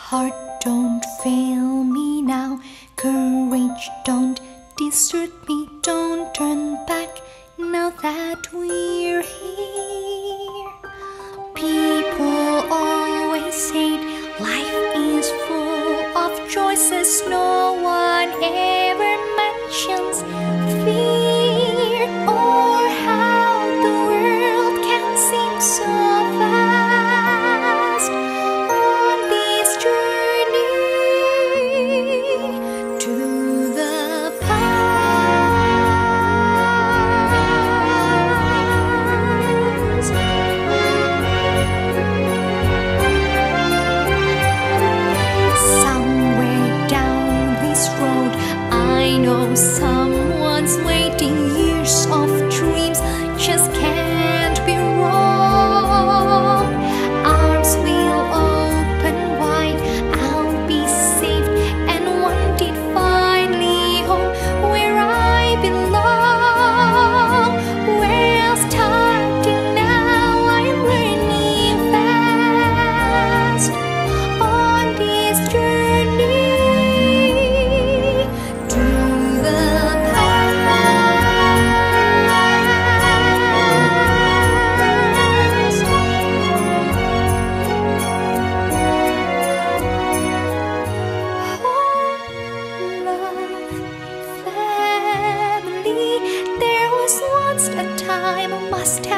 Heart, don't fail me now. Courage, don't desert me. Don't turn back now that we're here. People always say life is full of choices. No one ever mentions fear, or how the world can seem so vast on this journey to the past. Somewhere down this road, I know someone's waiting. Years of dreams just can't be wrong. Arms will open wide, I'll be saved and wanted finally home where I belong. Well, starting now, I'm learning fast on this journey to the past. Home, love, family. There was once a time I must have